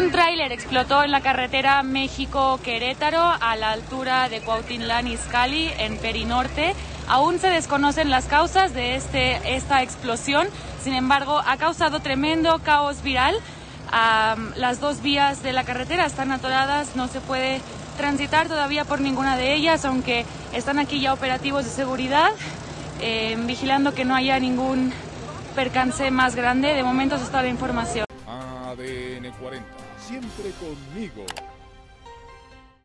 Un tráiler explotó en la carretera México-Querétaro a la altura de Cuautitlán Izcalli, en Perinorte. Aún se desconocen las causas de esta explosión, sin embargo ha causado tremendo caos vial. Las dos vías de la carretera están atoradas, no se puede transitar todavía por ninguna de ellas, aunque están aquí ya operativos de seguridad, vigilando que no haya ningún percance más grande. De momento es toda la información. ADN 40, siempre conmigo.